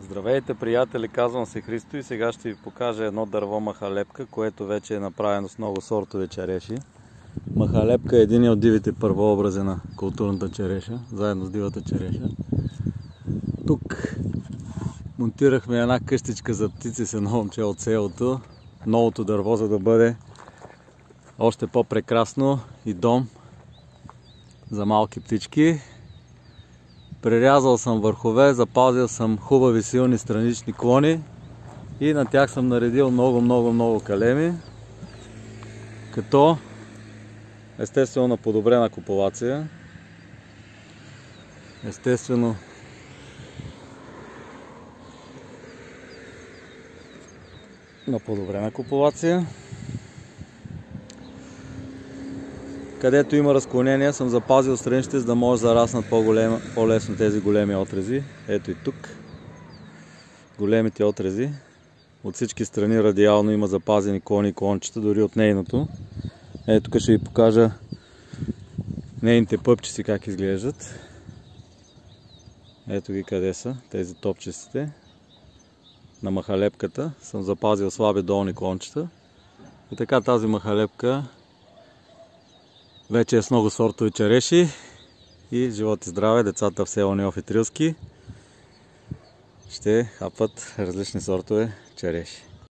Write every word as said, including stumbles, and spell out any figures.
Здравейте, приятели, казвам се Христо и сега ще ви покажа едно дърво махалепка, което вече е направено с много сортове череши. Махалепка е един от дивите първообрази на културната череша, заедно с дивата череша. Тук монтирахме една къщичка за птици с едно момче от селото. Новото дърво, за да бъде още по-прекрасно и дом за малки птички. Прерязал съм върхове, запазил съм хубави силни странични клони и на тях съм наредил много, много, много калеми, като естествено на подобрена купулация. Естествено на подобрена купулация. Където има разклонения, съм запазил страниците, за да може да зараснат по-лесно тези големи отрези. Ето и тук. Големите отрези. От всички страни радиално има запазени клони и клончета, дори от нейното. Ето тук ще ви покажа нейните пъпчици как изглеждат. Ето ги къде са, тези топчиците. На махалепката съм запазил слаби долни клончета. И така тази махалепка вече е с много сортови череши и живот и здраве, децата в село Неофит Рилски ще хапват различни сортове череши.